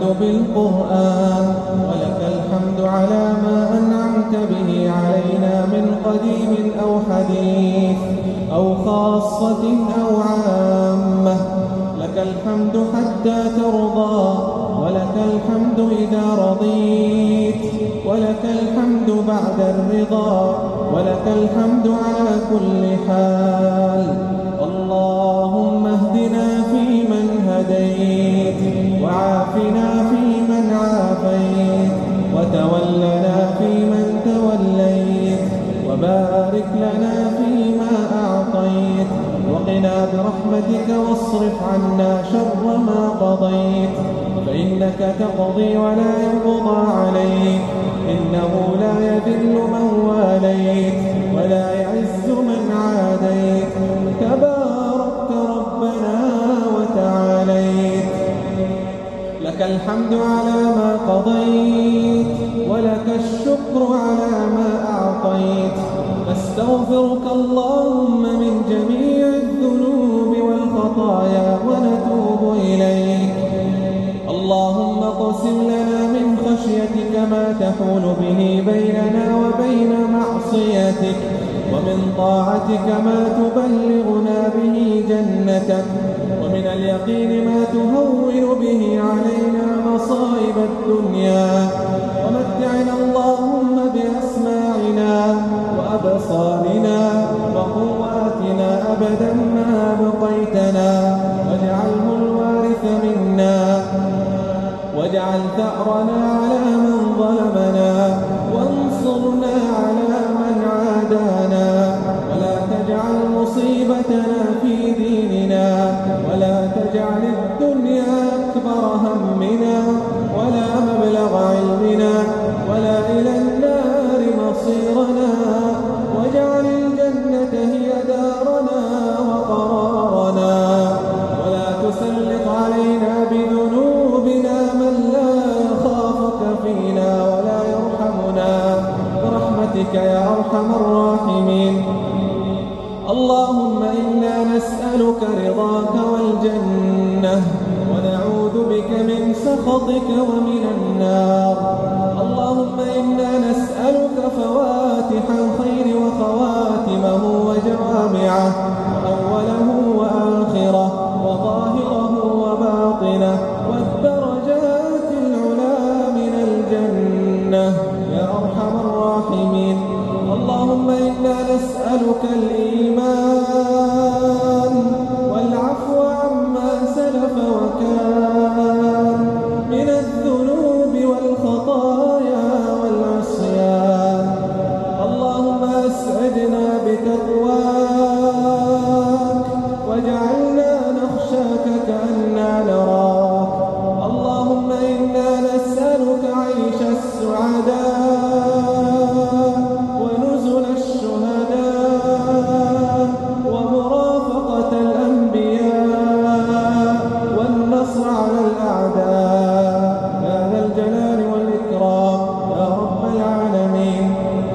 بالقرآن، ولك الحمد على ما أنعمت به علينا من قديم أو حديث أو خاصة أو عامة. لك الحمد حتى ترضى، ولك الحمد إذا رضيت، ولك الحمد بعد الرضا، ولك الحمد على كل حال. اللهم اهدنا فيمن هديت، وعافنا فيمن عافيت، وتولنا فيمن توليت، وبارك لنا فيما أعطيت، وقنا برحمتك واصرف عنا شر ما قضيت، فإنك تقضي ولا يقضى عليك، إنه لا يذل من واليت ولا يعز من عاديت، تباركت ربنا وتعاليت. لك الحمد على ما قضيت، ولك الشكر على ما أعطيت. نستغفرك اللهم من جميع الذنوب والخطايا ونتوب إليك. اللهم اقسم لنا من خشيتك ما تحول به بيننا وبين معصيتك، ومن طاعتك ما تبلغنا به جنتك، ومن اليقين ما تهون به علينا مصائب الدنيا. ومتعنا اللهم بأسماعنا وأبصارنا وقواتنا أبدا ما أبقيتنا، واجعله الوارث منا، واجعل ثأرنا على من ظلمنا، وانصرنا على من عادانا، ولا تجعل مصيبتنا في ديننا، ولا تجعل الدنيا أكبر همنا ولا مبلغ علمنا ولا إلى النار مصيرنا، واجعل الجنة هي دارنا وقرارنا، ولا تسلط علينا بذنوبنا من لا يخافك فينا ولا يرحمنا برحمتك يا أرحم الراحمين. اللهم إنا نسألك رضاك والجنة، ونعوذ بك من سخطك ومن النار. اللهم إنا نسألك فواتح الخير وخواتمه وجوامعه، وأوله وآخره وظاهره وباطنه، والدرجات العلى من الجنة يا أرحم الراحمين. اللهم إنا نسألك الإيمان والعفو عما سلف وكان من الذنوب والخطايا والعصيان. اللهم أسعدنا بتقواك، واجعلنا نخشاك كأننا نراك. اللهم إنا نسألك عيش السعداء ونزل الشهداء ومرافقة الأنبياء والنصر على الأعداء يا ذا الجلال والإكرام يا رب العالمين.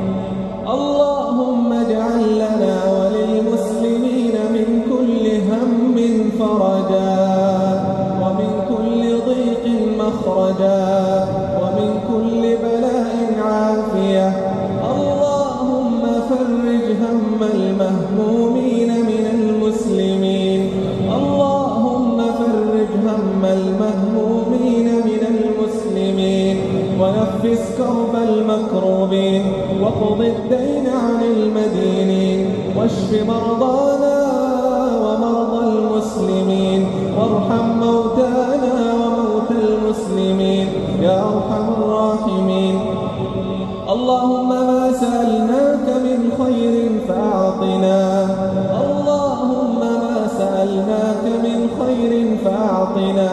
اللهم اجعل لنا وللمسلمين من كل هم فرجا، ومن كل ضيق مخرجا، ومن كل بلاء عافية. اللهم فرج هم المهمومين من المسلمين، اللهم فرج هم المهمومين من المسلمين، ونفس كرب المكروبين، وقض الدين عن المدينين، واشف مرضانا ومرضى المسلمين، وارحم موتانا وموتى المسلمين يا أرحم الراحمين. اللهم ما سألناك من خير فأعطنا، اللهم ما سألناك من خير فأعطنا،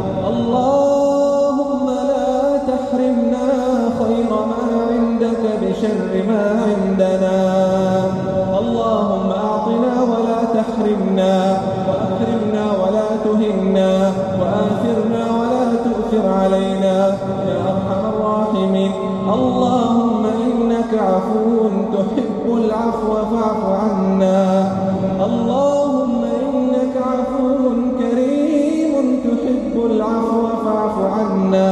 اللهم لا تحرمنا خير ما عندك بشر ما عندنا. اللهم أعطنا ولا تحرمنا، وأكرمنا ولا تهنا، وآثرنا ولا تؤثر علينا يا أرحم الراحمين. اللهم إنك عفو تحب العفو فاعف عنا. اللهم إنك عفو كريم تحب العفو فاعف عنا.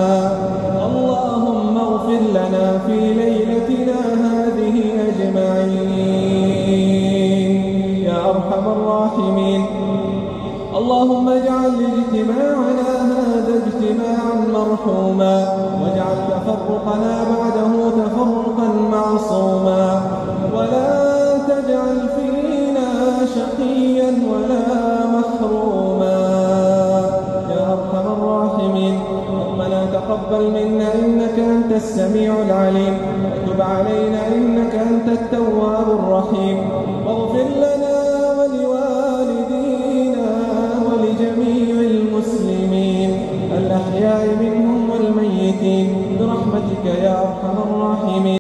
اجعل اجتماعنا هذا اجتماعا مرحوما واجعل تفرقنا بعده تفرقا معصوما ولا تجعل فينا شقيا ولا محروما يا أرحم الراحمين. ربنا تقبل منا إنك أنت السميع العليم وتب علينا إنك أنت التواب الرحيم واغفر لنا